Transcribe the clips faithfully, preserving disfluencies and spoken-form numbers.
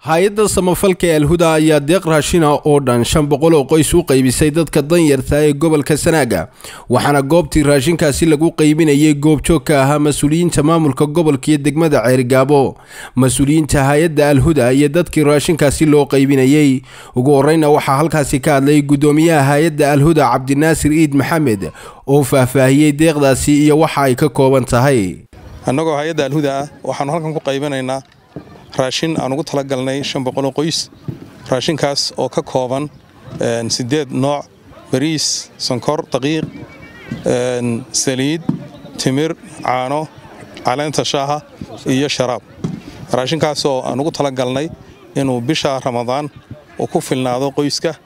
hay-adda samafalka ee Alhuda ayaa deeq raashin ah oo dhan shan boqol oo qoys u qaybisay dadka danyarta ee gobolka Sanaaga waxaana goobtii raashinkaasi lagu qaybinayay goobjoog ka ahaa mas'uuliyiinta maamulka gobolka iyo degmada Ceerigaabo mas'uuliyiinta hay-adda Alhuda iyo dadkii raashinkaasi loo qaybinayay ugu horreynna waxaa halkaasi ka hadlay gudoomiyaha hay-adda Alhuda Cabdinaasir Iid Maxamed oo faahfaahiyay deeqdaasi iyo waxa ay ka kooban tahay annagoo hay-adda Alhuda waxaan halkan ku qaybinaynaa raashin aan ugu talagalnay shan boqol oo qoys raashinkaas oo ka kooban sideed nooc bariis sonkor daqiiq saliid timir caano caleenta shaaha iyo sharaab raashinkaas oo aan ugu talagalnay inuu bisha Ramadaan oo ku filnaado qoyska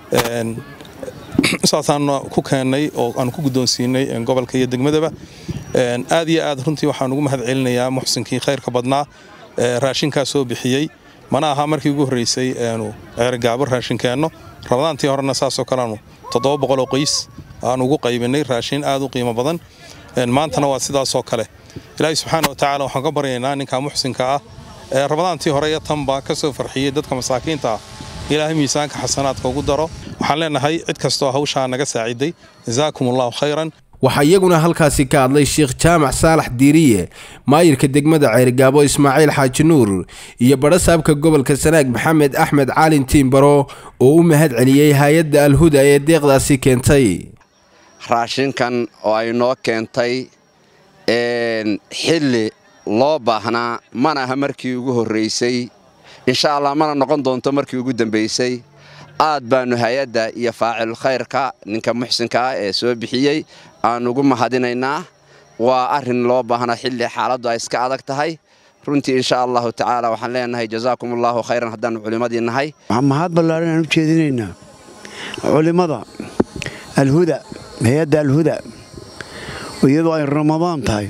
saasaan ku keenay oo aan ku gudoonsiinay gobolka iyo degmadaba aad iyo aad runtii waxaan ugu mahad celinayaa muxsinkii khayrka badnaa raashinkaas soo bixiyay mana aha markii ugu horeysay aanu Ceerigaabo raashin keeno Ramadaantii horena saas oo kale toddoba boqol oo qoys aan ugu qaybinay raashin aad u qiimo badan maantana waa sidaas oo kale Ilaahay subxaanahu wa ta'ala waxaan ka baryaynaa ninka muxsinka ah ee Ramadaantii hore iyo tanba ka soo farxiyay dadka masaakiinta ah Ilaahay miisaanka xasanaadka ugu daro waxaan leenahay cid kasto hawsha naga saaciday jazaakumullahu khayran waxa iyaguna halkaasi ka hadlay Sheekh Jaamac Saalax Diiriye maayirka degmada Ceerigaabo Ismaaciil Xaaji Nuur iyo barasaabka gobolka Sanaag Maxamed Axmed Caalin Tiimbaro oo u mahad celiyay hay'adda Alhuda ee deeqdaasi keentay raashinkan oo ay noo keentay een xilli loo baahnaa mana aha markii ugu horeysay insha Allah mana noqon doonto markii ugu dambeysay aad baanu hay'adda iyo faacil khayrka ninka muxsinka ah ee soo bixiyay aan ugu mahadinaynaa waa arin loo baahnaa xilli xaaladdu ay iska adag tahay runtii insha Allah ta'ala waxaan leenahay jazaakumullahu khayran haddaan culimadii nahay mahad ballaaran aan u jeedinaynaa culimada Alhuda hay'adda Alhuda iyadoo ay Ramadaan tahay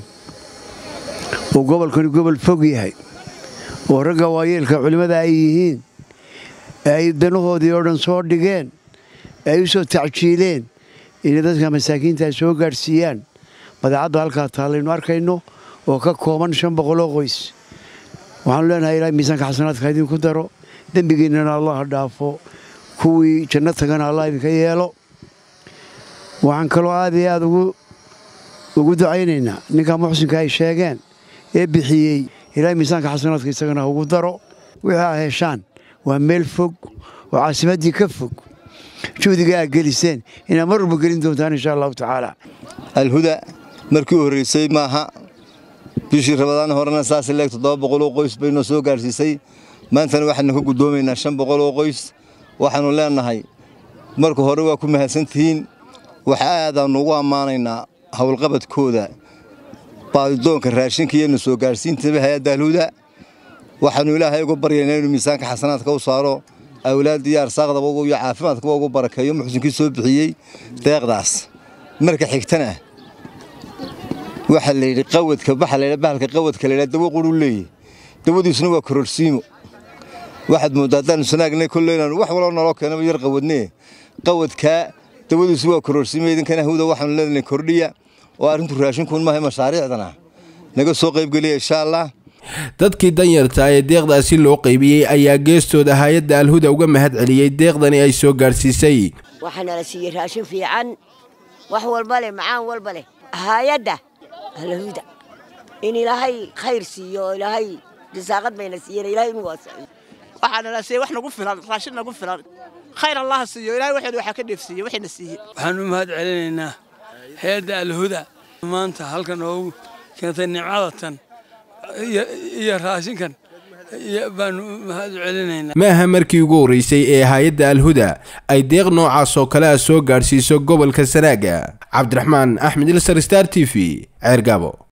oo gobolkan gobol fog yahay oo ragga waayeelka culimada ay yihiin ay danahoodii oo dhan soo dhigeen ay u soo tacjiileen in dadka masaakiinta soo gaarsiiyaan madacada halka taalaynu arkayno oo ka kooban shan boqol oo qoys waxaan leenahay Ilaahay miisaanka xasanaadka idin ku daro dambigiina Allah dhaafo kuwii jannadana Allah idinka yeelo waxaan kaloo aad iyo aad ugu ugu ducaynaynaa ninka muxsinka ay sheegeen ee bixiyay Ilaahay miisaanka xasanaadka isagana ugu daro wixii ay heshaan waa meel fog oo caasimadii ka fog juudiga geliseen ina marba gelin doontaan insha Allah ta'ala Alhuda markii horeysay maaha bishii Ramadaan horena saas leeg toddoba boqol oo qoys bayno soo gaarsiisay maantana waxaan ku gudoomaynaa shan boqol oo qoys waxaanu leenahay marka hore waa ku mahadsantihiin waxa aad aan ugu amaanaynaa hawlqabadkooda baadoonka raashinka iyo soo gaarsiinta hay'adda Alhuda waxaanu Ilaahay ugu baryaynaa inuu miisaanka xasanaadka u saaro awlaad iyo arsaaqda ugu iyo caafimaadka ugu barakeeyo muxsinkii soo bixiyay deeqdaas marka xigtana waxa la yiri qawadka baxa la bahalka qawadka la dawo quru leeyahay dawadiisuna waa kororsiimo waxaad moodaadaan sanaagnay kulleeyna wax walaal nolo keenay yar qawadnee qawadka dawadiisu waa kororsiimo idinkana Alhuda waxaan leedahay kordhiya oo arintu raashinkuun ma hay mashaariicdana naga soo qayb galiya insha Allah dadkii danyarta ee deeqdaasi loo qaybiyay ayaa geestooda hay'adda Alhuda uga mahad celiyay deeqdani ay soo gaarsiisay waxaana la siiyay raashin fiican wax walba leh macaan walba leh hay'adda Alhuda in Ilaahay khayr siiyo Ilaahay risaaqad bayna siiyay Ilaahay inuu waasiyo waxaana la siiyay wax nagu filan raashin nagu filan khayr Allah siiyo Ilaahay waxa waxa ka dheefsiiyay waxina siiyay waxaan u mahad celinaynaa hay'adda Alhuda maanta halkan oo keentay nimcadatan iyo raashinkan baan mahad celinaynaa ma aha markii ugu horeysay ee hay'adda Alhuda ay deeq noocaas oo kale soo gaarsiiso gobolka Sanaaga Cabdiraxmaan Axmed Ilsar Star T V Ceerigaabo.